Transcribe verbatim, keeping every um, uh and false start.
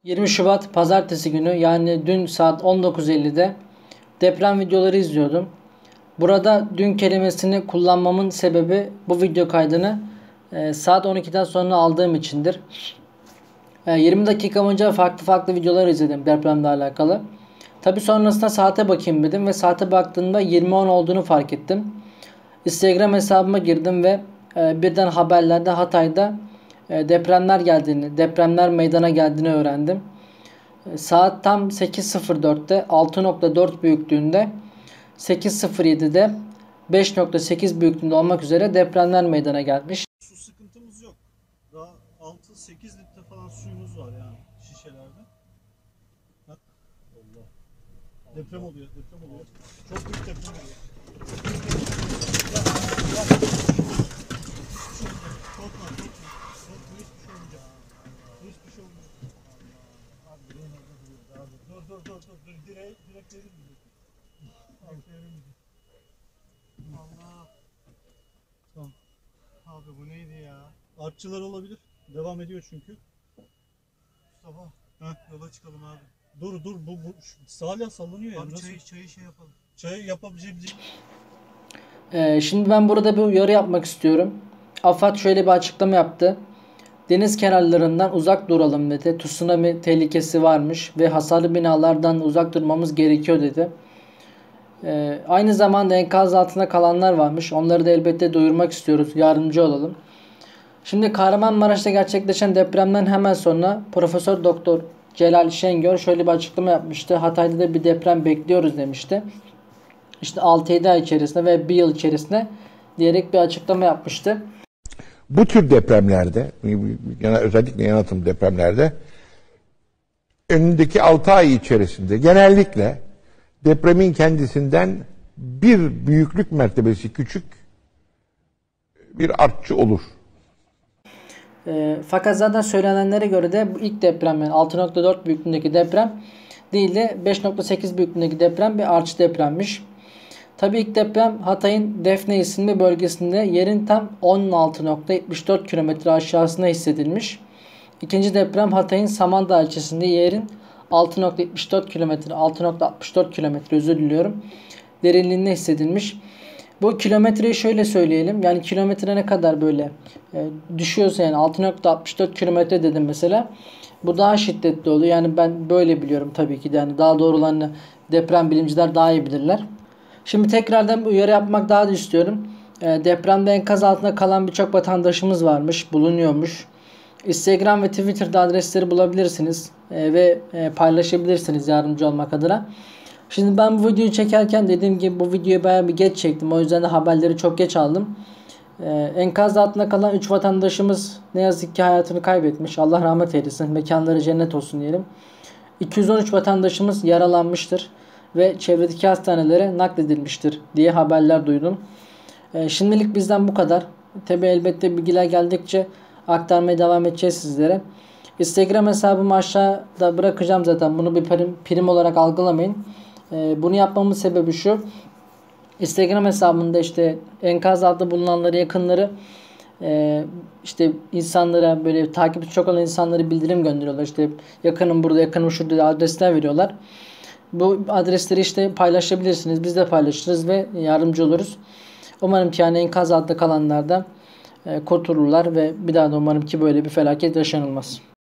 yirmi Şubat Pazartesi günü, yani dün saat on dokuz ellide deprem videoları izliyordum. Burada dün kelimesini kullanmamın sebebi bu video kaydını e, saat on ikiden sonra aldığım içindir. E, yirmi dakika boyunca farklı farklı videolar izledim depremle alakalı. Tabi sonrasında saate bakayım dedim ve saate baktığımda yirmi on olduğunu fark ettim. Instagram hesabıma girdim ve e, birden haberlerde Hatay'da e, depremler geldiğini, depremler meydana geldiğini öğrendim. E, saat tam sekiz sıfır dörtte altı nokta dört büyüklüğünde, sekiz sıfır yedide beş nokta sekiz büyüklüğünde olmak üzere depremler meydana gelmiş. Su sıkıntımız yok. Daha altı sekiz litre falan suyumuz var yani şişelerde. Bak. Allah. Deprem oluyor, deprem oluyor. Çok büyük deprem oluyor. Korkma, korkma. Korkma, hiçbir şey olmayacak. Hiçbir şey olmayacak. Abi direğin orada duruyor. Daha dur. Dur, dur, dur, dur. dur. Direği, direk verir mi? Direk verir mi? Allah. Tamam. Abi bu neydi ya? Artçılar olabilir. Devam ediyor çünkü. Mustafa. Heh. Yola çıkalım abi. Dur dur bu, bu hala sallanıyor ya. Abi Nasıl? çayı, çayı şey yapalım. Çayı yapabileceğimiz. Ee, şimdi ben burada bir uyarı yapmak istiyorum. AFAD şöyle bir açıklama yaptı. Deniz kenarlarından uzak duralım dedi. Tsunami tehlikesi varmış ve hasarlı binalardan uzak durmamız gerekiyor dedi. Ee, aynı zamanda enkaz altında kalanlar varmış. Onları da elbette duyurmak istiyoruz. Yardımcı olalım. Şimdi Kahramanmaraş'ta gerçekleşen depremden hemen sonra Profesör Doktor Celal Şengör şöyle bir açıklama yapmıştı. Hatay'da da bir deprem bekliyoruz demişti. İşte altı yedi ay içerisinde ve bir yıl içerisinde diyerek bir açıklama yapmıştı. Bu tür depremlerde, özellikle yanatım depremlerde önündeki altı ay içerisinde genellikle depremin kendisinden bir büyüklük mertebesi küçük bir artçı olur. E, fakat zaten söylenenlere göre de bu ilk deprem, yani altı nokta dört büyüklüğündeki deprem değil de beş nokta sekiz büyüklüğündeki deprem bir artçı depremmiş. Tabii ilk deprem Hatay'ın Defne isimli bölgesinde yerin tam on altı nokta yetmiş dört kilometre aşağısına hissedilmiş. İkinci deprem Hatay'ın Samandağ ilçesinde yerin altı nokta yetmiş dört kilometre, altı nokta altmış dört kilometre özür diliyorum, derinliğinde hissedilmiş. Bu kilometreyi şöyle söyleyelim. Yani kilometre ne kadar böyle e, düşüyorsa, yani altı nokta altmış dört kilometre dedim mesela. Bu daha şiddetli oluyor. Yani ben böyle biliyorum tabii ki de. Yani daha doğrularını deprem bilimciler daha iyi bilirler. Şimdi tekrardan bir uyarı yapmak daha da istiyorum. E, depremde enkaz altında kalan birçok vatandaşımız varmış, bulunuyormuş. Instagram ve Twitter'da adresleri bulabilirsiniz e, ve e, paylaşabilirsiniz yardımcı olmak adına. Şimdi ben bu videoyu çekerken dediğim gibi bu videoyu bayağı bir geç çektim. O yüzden de haberleri çok geç aldım. Ee, enkaz altında kalan üç vatandaşımız ne yazık ki hayatını kaybetmiş. Allah rahmet eylesin. Mekanları cennet olsun diyelim. iki yüz on üç vatandaşımız yaralanmıştır ve çevredeki hastanelere nakledilmiştir diye haberler duydum. Ee, şimdilik bizden bu kadar. Tabi elbette bilgiler geldikçe aktarmaya devam edeceğiz sizlere. Instagram hesabımı aşağıda bırakacağım zaten. Bunu bir prim, prim olarak algılamayın. Ee, bunu yapmamın sebebi şu. Instagram hesabında işte enkaz altında bulunanları, yakınları, e, işte insanlara, böyle takipçi çok olan insanları bildirim gönderiyorlar. İşte yakınım burada, yakınım şurada diye adresler veriyorlar. Bu adresleri işte paylaşabilirsiniz. Biz de paylaşırız ve yardımcı oluruz. Umarım ki yani enkaz altında kalanlar da e, kurtulurlar ve bir daha da umarım ki böyle bir felaket yaşanılmaz.